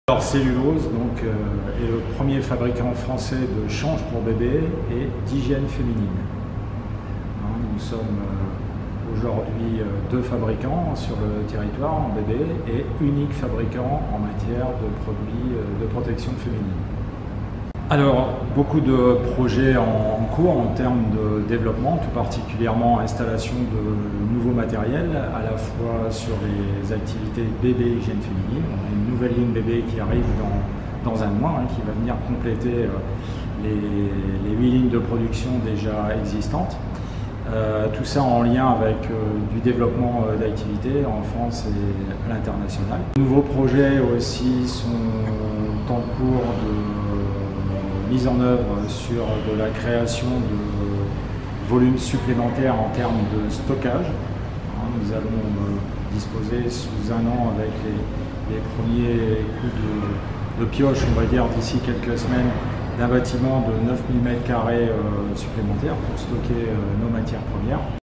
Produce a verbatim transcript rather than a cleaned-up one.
Alors Cellulose donc, euh, est le premier fabricant français de change pour bébés et d'hygiène féminine. Hein, nous sommes euh, aujourd'hui euh, deux fabricants sur le territoire en bébé et unique fabricant en matière de produits euh, de protection féminine. Alors, beaucoup de projets en, en cours en termes de développement, tout particulièrement installation de nouveaux matériels, à la fois sur les activités bébé hygiène féminine. On a une nouvelle ligne bébé qui arrive dans, dans un mois, hein, qui va venir compléter euh, les, les huit lignes de production déjà existantes. Euh, tout ça en lien avec euh, du développement euh, d'activités en France et à l'international. De nouveaux projets aussi sont en cours de mise en œuvre sur de la création de volumes supplémentaires en termes de stockage. Nous allons disposer sous un an avec les, les premiers coups de, de pioche, on va dire d'ici quelques semaines, d'un bâtiment de neuf mille mètres carrés supplémentaires pour stocker nos matières premières.